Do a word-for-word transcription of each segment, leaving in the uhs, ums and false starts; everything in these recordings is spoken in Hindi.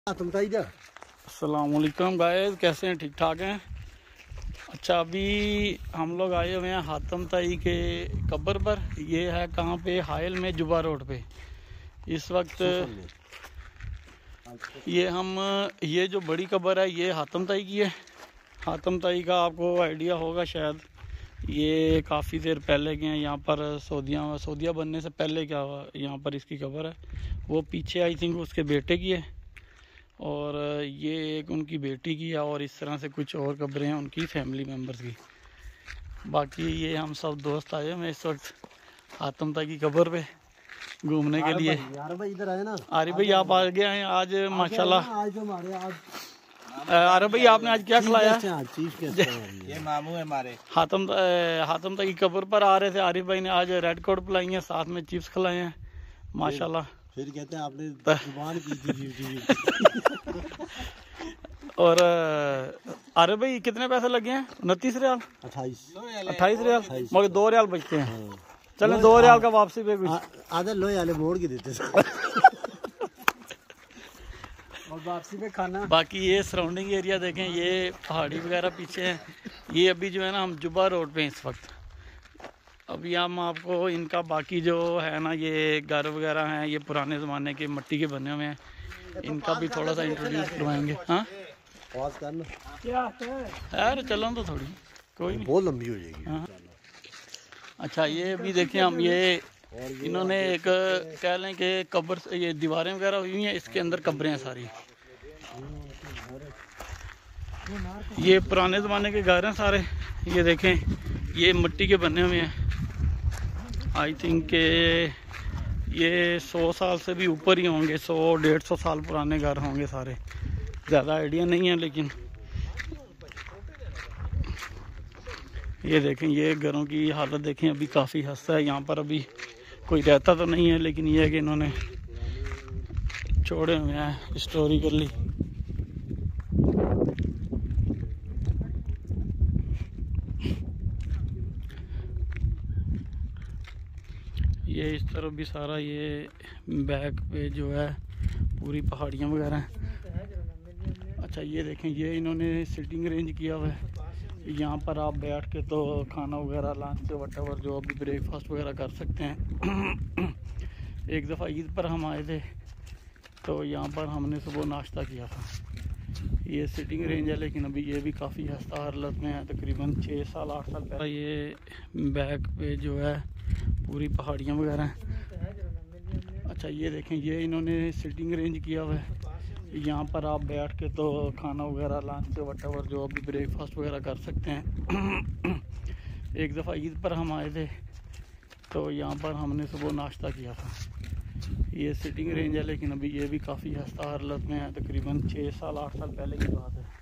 अस्सलाम वालेकुम गाइस, कैसे हैं? ठीक ठाक हैं। अच्छा, अभी हम लोग आए हुए हैं हातम ताई के कब्र पर। ये है कहाँ पे? हायल में, जुबा रोड पे। इस वक्त ये हम ये जो बड़ी कब्र है ये हातम ताई की है। हातम ताई का आपको आइडिया होगा शायद, ये काफ़ी देर पहले के हैं यहाँ पर। सऊदिया सऊदिया बनने से पहले क्या यहाँ पर इसकी कब्र है। वो पीछे आई थिंक उसके बेटे की है, और ये एक उनकी बेटी की है, और इस तरह से कुछ और कब्रें हैं उनकी फैमिली मेम्बर्स की। बाकी ये हम सब दोस्त आए हैं इस वक्त हातम ताई की कब्र पे घूमने के लिए। यार भाई इधर आए ना। आरिफ भाई आप आ गए हैं आज माशाल्लाह। आज तो हमारे आज आरिफ भाई आपने आज क्या खिलाया? ये मामू है हमारे। हातम हातम ताई की कब्र पर आ रहे थे। आरिफ भाई ने आज रेड कोट पिलाई है, साथ में चिप्स खिलाए हैं माशाल्लाह। फिर कहते हैं आपने जुबान की थी। और अरे भाई कितने पैसे लगे हैं? उनतीस रियाल अट्ठाईस अट्ठाईस रियाल, मगर दो रियाल बचते हैं। चले दो रियाल का वापसी पे कुछ आधा लोहे वाले मोड़ के देते और वापसी पे खाना। बाकी ये सराउंडिंग एरिया देखें, ये पहाड़ी वगैरह पीछे है। ये अभी जो है ना हम जुबा रोड पे इस वक्त। अभी हम आपको इनका बाकी जो है ना ये घर वगैरह हैं, ये पुराने ज़माने के मिट्टी के बने हुए हैं, इनका भी थोड़ा सा इंट्रोड्यूस करवाएंगे। हाँ यार चलो तो थोड़ी कोई नहीं, बहुत लंबी हो जाएगी। हाँ अच्छा, ये भी देखें हम, ये इन्होंने एक कह लें कि कब्र से ये दीवारें वगैरह हुई हैं, इसके अंदर कब्रें हैं सारी। ये पुराने ज़माने के घर हैं सारे। ये देखें ये मिट्टी के बने हुए हैं। आई थिंक के ये सौ साल से भी ऊपर ही होंगे, सौ डेढ़ सौ साल पुराने घर होंगे सारे। ज़्यादा आइडिया नहीं है, लेकिन ये देखें ये घरों की हालत देखें, अभी काफ़ी हंसता है। यहाँ पर अभी कोई रहता तो नहीं है, लेकिन ये है कि इन्होंने छोड़े हुए हैं हिस्टोरिकली। ये इस तरफ भी सारा ये बैक पे जो है पूरी पहाड़ियाँ वगैरह हैं। अच्छा ये देखें ये इन्होंने सिटिंग अरेंज किया हुआ है। यहाँ पर आप बैठ के तो खाना वगैरह लंच वटेवर जो अभी ब्रेकफास्ट वगैरह कर सकते हैं। एक दफ़ा ईद पर हम आए थे तो यहाँ पर हमने सुबह नाश्ता किया था। ये सिटिंग रेंज है, लेकिन अभी ये भी काफ़ी हस्ता हालत में है। तकरीबन छः साल आठ साल पहले ये बैक पे जो है पूरी पहाड़ियाँ वगैरह हैं। अच्छा ये देखें ये इन्होंने सिटिंग अरेंज किया हुआ है। यहाँ पर आप बैठ के तो खाना वगैरह लंच वटेवर जो अभी ब्रेकफास्ट वगैरह कर सकते हैं। एक दफ़ा ईद पर हम आए थे तो यहाँ पर हमने सुबह नाश्ता किया था। ये सिटिंग रेंज है, लेकिन अभी ये भी काफ़ी हस्ता हालत में है। तकरीबन छः साल आठ साल पहले की बात है।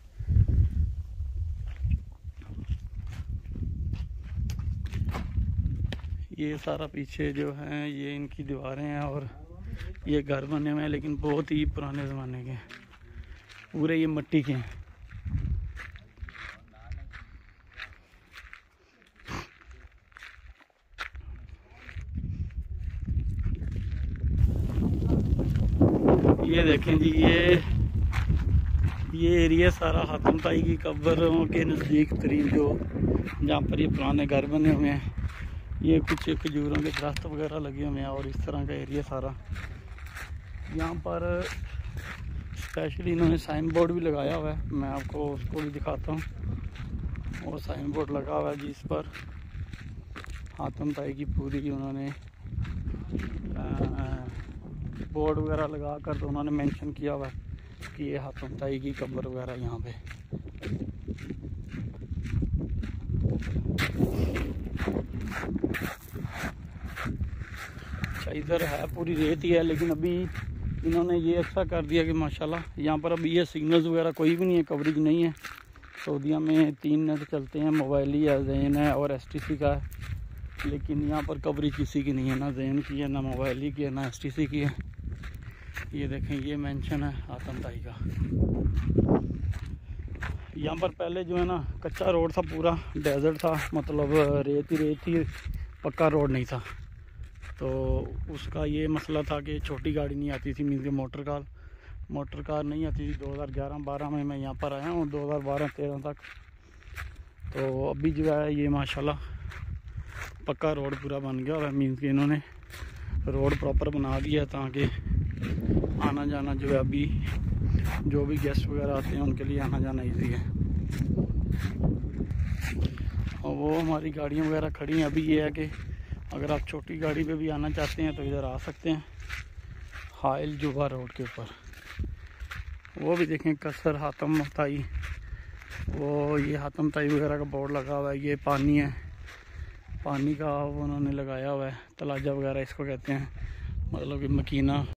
ये सारा पीछे जो है ये इनकी दीवारें हैं, और ये घर बने हुए हैं, लेकिन बहुत ही पुराने ज़माने के हैं। पूरे ये मिट्टी के हैं। ये देखें जी ये ये एरिया सारा हातम ताई की कब्रों के नज़दीक तरीन जो जहाँ पर ये पुराने घर बने हुए हैं। ये कुछ खजूरों के दरख्त वगैरह लगे हुए हैं, और इस तरह का एरिया सारा। यहाँ पर स्पेशली इन्होंने साइन बोर्ड भी लगाया हुआ है, मैं आपको उसको भी दिखाता हूँ। वो साइन बोर्ड लगा हुआ है जी, इस पर हातम ताई की पूरी उन्होंने बोर्ड वगैरह लगा कर तो उन्होंने मेंशन किया हुआ है कि ये हातम ताई की कब्र वगैरह यहाँ पे। अच्छा इधर है पूरी रेत ही है, लेकिन अभी इन्होंने ये अच्छा कर दिया कि माशाल्लाह यहाँ पर अभी ये सिग्नल्स वगैरह कोई भी नहीं है, कवरेज नहीं है। सऊदीया में तीन नेट चलते हैं, मोबाइली है, जैन है और एस टी सी का है, लेकिन यहाँ पर कवरेज किसी की नहीं है, ना जैन की है, ना मोबाइली की है, ना एस टी सी की है। ये देखें ये मेंशन है हातम ताई का। यहाँ पर पहले जो है ना कच्चा रोड था, पूरा डेजर्ट था, मतलब रेत ही रेत थी, पक्का रोड नहीं था। तो उसका ये मसला था कि छोटी गाड़ी नहीं आती थी, मीन के मोटर कार मोटर कार नहीं आती थी। दो हज़ार ग्यारह बारह में मैं यहाँ पर आया हूँ, दो हज़ार बारह तेरह तक। तो अभी जो है ये माशाल्लाह पक्का रोड पूरा बन गया है। मीन्स कि इन्होंने रोड प्रॉपर बना दिया ताकि आना जाना जो है अभी जो भी गेस्ट वगैरह आते हैं उनके लिए आना जाना ईजी है। और वो हमारी गाड़ियाँ वगैरह खड़ी हैं। अभी ये है कि अगर आप छोटी गाड़ी पे भी आना चाहते हैं तो इधर आ सकते हैं, हाइल जुबा रोड के ऊपर। वो भी देखें कसर हातम ताई, वो ये हातम ताई वगैरह का बोर्ड लगा हुआ है। ये पानी है, पानी का वो उन्होंने लगाया हुआ है, तलाजा वगैरह इसको कहते हैं, मतलब कि मकीना।